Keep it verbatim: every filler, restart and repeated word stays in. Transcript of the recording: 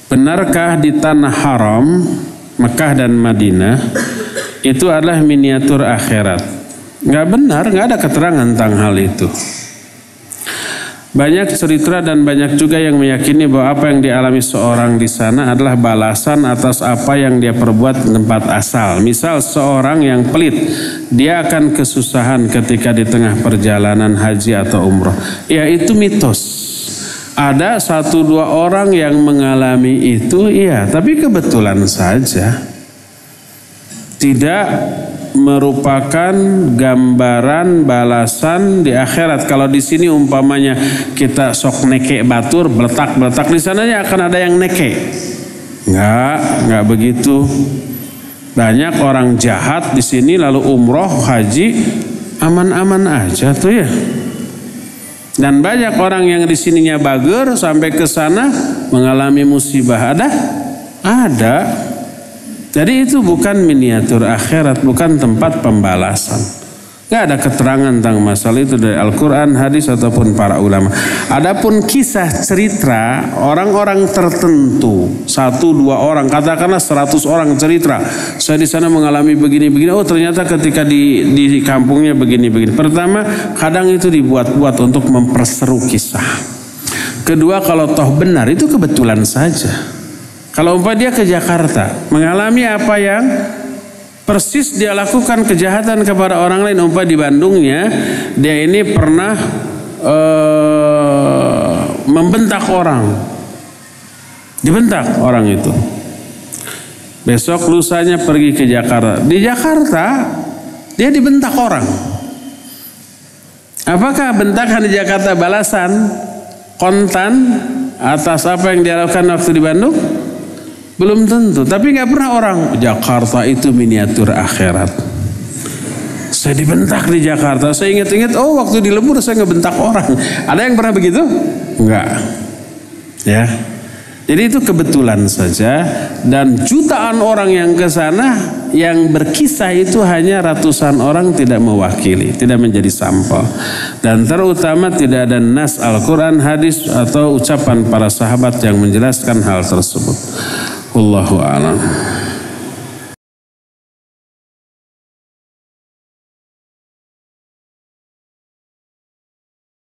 benarkah di tanah haram Mekah dan Madinah itu adalah miniatur akhirat? Nggak benar, nggak ada keterangan tentang hal itu. Banyak cerita dan banyak juga yang meyakini bahwa apa yang dialami seorang di sana adalah balasan atas apa yang dia perbuat di tempat asal. Misal seorang yang pelit, dia akan kesusahan ketika di tengah perjalanan haji atau umroh. Ya, itu mitos. Ada satu dua orang yang mengalami itu, iya, tapi kebetulan saja. Tidak merupakan gambaran balasan di akhirat. Kalau di sini umpamanya kita sok neke batur, beletak-beletak, di sananya akan ada yang neke. Enggak, enggak begitu. Banyak orang jahat di sini lalu umroh, haji, aman-aman aja tuh ya. Dan banyak orang yang di sininya bager sampai ke sana mengalami musibah. Ada? Ada. Jadi itu bukan miniatur akhirat, bukan tempat pembalasan. Gak ada keterangan tentang masalah itu dari Al-Quran, hadis ataupun para ulama. Adapun kisah cerita orang-orang tertentu, satu dua orang, katakanlah seratus orang cerita, saya di sana mengalami begini-begini. Oh ternyata ketika di di kampungnya begini-begini. Pertama, kadang itu dibuat-buat untuk memperseru kisah. Kedua, kalau toh benar itu kebetulan saja. Kalau umpah dia ke Jakarta mengalami apa yang persis dia lakukan kejahatan kepada orang lain, umpah di Bandungnya dia ini pernah uh, membentak orang, dibentak orang itu. Besok lusanya pergi ke Jakarta, di Jakarta dia dibentak orang. Apakah bentakan di Jakarta balasan kontan atas apa yang dia lakukan waktu di Bandung? Belum tentu, tapi nggak pernah orang Jakarta itu miniatur akhirat. Saya dibentak di Jakarta, saya ingat-ingat, oh waktu di Lembur saya ngebentak orang. Ada yang pernah begitu? Enggak. Ya. Jadi itu kebetulan saja, dan jutaan orang yang ke sana yang berkisah itu hanya ratusan orang, tidak mewakili, tidak menjadi sampel. Dan terutama tidak ada nas Al-Quran, hadis atau ucapan para sahabat yang menjelaskan hal tersebut. Wallahu a'lam.